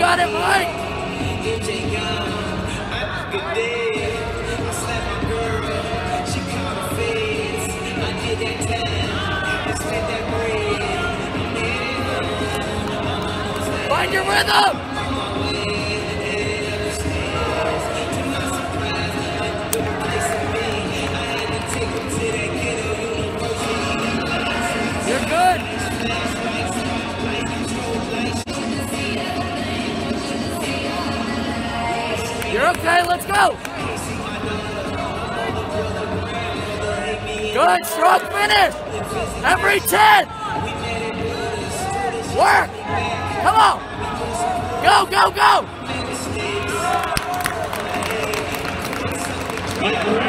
got it, Mike. Find your rhythm. You're good. You're okay, let's go! Good, strong finish! Every 10! Work! Come on! Go, go, go!